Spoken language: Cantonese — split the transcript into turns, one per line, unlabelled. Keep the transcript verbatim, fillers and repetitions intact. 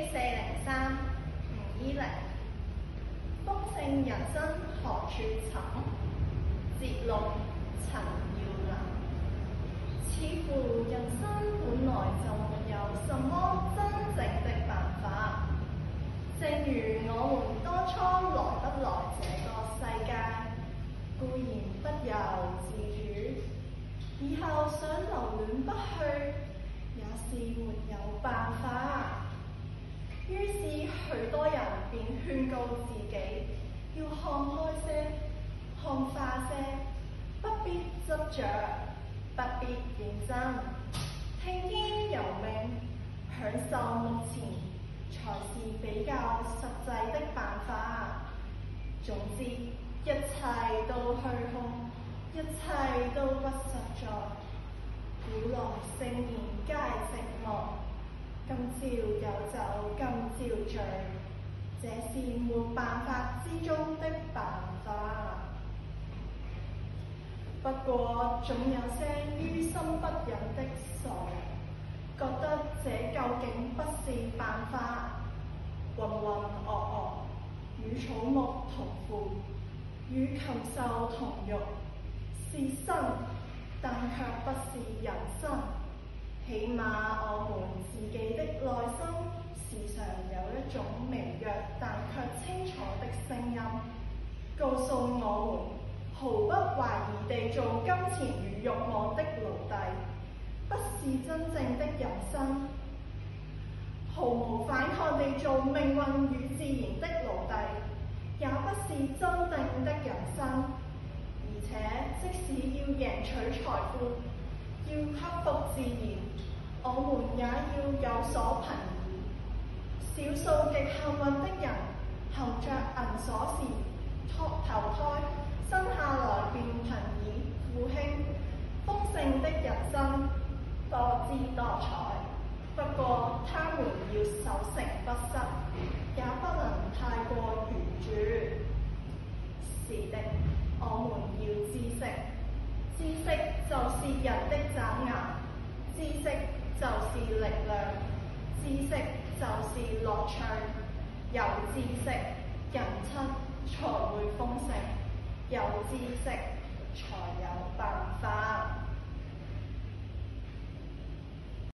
A 四零三吳依玲，豐盛人生何處尋？節錄陳耀南。似乎人生本來就沒有什麼真正的辦法，正如我們當初來不來這個世界，固然不由自主，以後想留戀不去，也是沒有辦法。於是許多人便勸告自己，要看開些，看化些，不必執着，不必認真，聽天由命，享受目前，才是比較實際的辦法。總之，一切都虛空，一切都不實在。古來聖賢皆寂寞，今朝有酒今朝醉，這是沒辦法之中的辦法。不過總有些於心不忍的傻人，覺得這究竟不是辦法。渾渾噩噩，與草木同腐，與禽獸同浴，是生，但卻不是人生。起碼我們自己的內心，時常有一種微弱但卻清楚的聲音，告訴我們毫不懷疑地做金錢與慾望的奴隸，不是真正的人生；毫無反抗地做命運與自然的奴隸，也不是真正的人生。而且，即使要贏取財富，要克服自然，我們也要有所憑依。少數極幸運的人，含着銀鎖匙托投胎，生下來便憑依富興，豐盛的人生，多姿多彩。不過，他們要守成不失，也不能太過愚拙。是的，我們要知識，知識就是人的爪牙，知識就是力量，知識就是樂趣。有知識，人生才會豐盛；有知識，才有辦法。